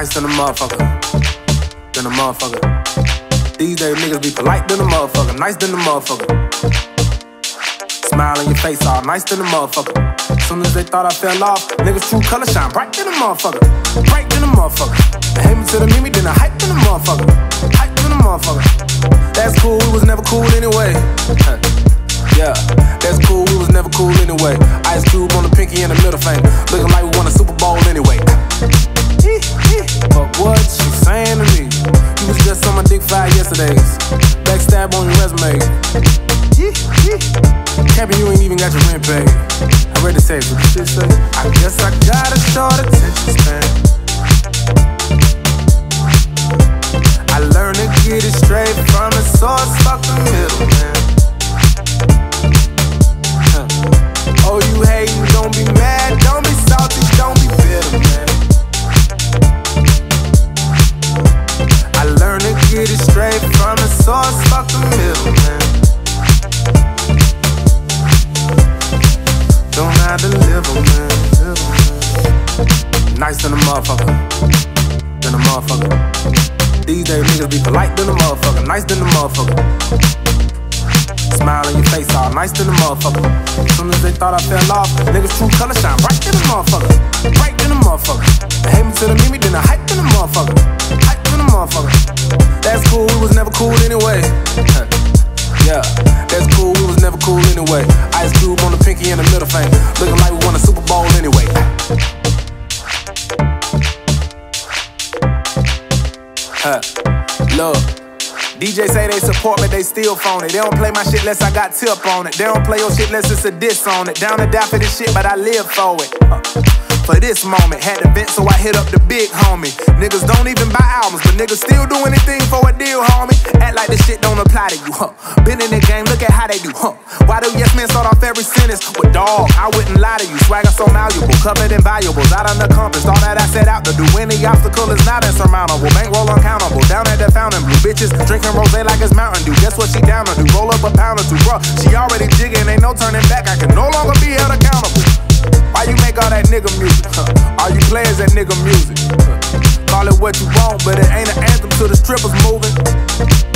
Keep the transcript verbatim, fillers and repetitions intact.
Nice than a motherfucker. Than a motherfucker. These days niggas be polite than a motherfucker. Nice than a motherfucker. Smile on your face all nice than a motherfucker. Soon as they thought I fell off, niggas true color shine bright than a motherfucker. Bright than a motherfucker. They hate me to the meme, then I hype than a motherfucker. Hype than a motherfucker. That's cool, we was never cool anyway. Yeah, that's cool, we was never cool anyway. Ice Cube on the pinky and the middle finger, looking like we won a Super Bowl anyway. But what you saying to me? You was just on my dick five yesterdays. Backstab on your resume. Capping, you ain't even got your rent paid. I read the tape, what the shit say? I guess I got a short attention span. I learned to get it straight from the source, fuck the middle, man. Huh. Oh, you hating, don't be mad, don't be salty, don't be bitter, man. I learned to get it straight from the source, fuck the middle, man. Don't have to live a man, live a man. Nice than a motherfucker, than a motherfucker. These days niggas be polite than a motherfucker, nice than a motherfucker. Smile on your face all nice than a motherfucker. Soon as they thought I fell off, niggas true color shine bright than a motherfucker. Bright than a motherfucker. They hate me to the meme, then I hype than a motherfucker. Hype than a motherfucker. That's cool, we was never cool anyway. Yeah, that's cool, we was never cool anyway. Ice Cube on the pinky and the middle finger, looking like we won a Super Bowl anyway. Huh, look, D J say they support me, they still phone it. They don't play my shit less I got tip on it. They don't play your shit less it's a diss on it. Down to die for this shit, but I live for it. Huh. For this moment, had to vent, so I hit up the big homie. Niggas don't even buy albums, but niggas still do anything for a deal, homie. Act like this shit don't apply to you, huh? Been in the game, look at how they do, huh? Why do yes men start off every sentence with dog? I wouldn't lie to you, swagger so malleable, covered in valuables, out unaccomplished. All that I set out to do, any obstacle is not insurmountable. Bankroll uncountable, down at the fountain blue. Bitches drinking rosé like it's Mountain Dew. Guess what she down to do? Roll up a pound or two, bruh. She already jigging, ain't no turning back. I can no longer be held accountable. Why you make all that nigga music? Huh. All you players that nigga music. Huh. Call it what you want, but it ain't an anthem to the strippers moving.